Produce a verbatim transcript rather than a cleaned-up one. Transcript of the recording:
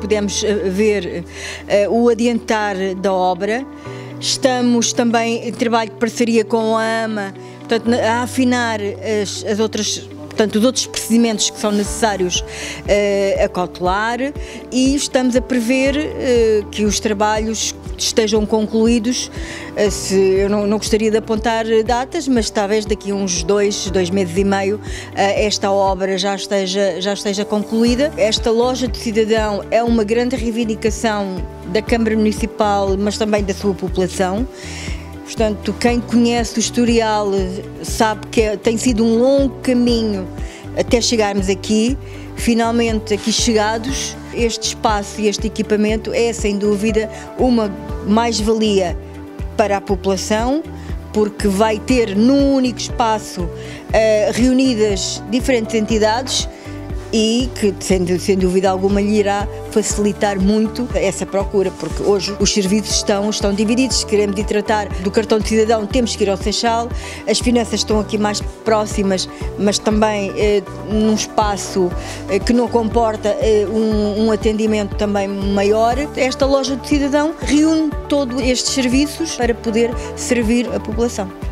pudemos ver uh, o adiantar da obra. Estamos também em trabalho de parceria com a AMA, portanto, a afinar as, as outras, portanto, os outros procedimentos que são necessários uh, a cautelar, e estamos a prever uh, que os trabalhos estejam concluídos. Uh, se, eu não, não gostaria de apontar datas, mas talvez daqui a uns dois, dois meses e meio uh, esta obra já esteja, já esteja concluída. Esta loja do cidadão é uma grande reivindicação da Câmara Municipal, mas também da sua população. Portanto, quem conhece o historial sabe que é, tem sido um longo caminho até chegarmos aqui. Finalmente aqui chegados, este espaço e este equipamento é sem dúvida uma mais-valia para a população, porque vai ter num único espaço uh, reunidas diferentes entidades e que, sem, sem dúvida alguma, lhe irá facilitar muito essa procura, porque hoje os serviços estão, estão divididos. Se queremos ir tratar do cartão de cidadão, temos que ir ao Seixal. As finanças estão aqui mais próximas, mas também eh, num espaço eh, que não comporta eh, um, um atendimento também maior. Esta loja de cidadão reúne todos estes serviços para poder servir a população.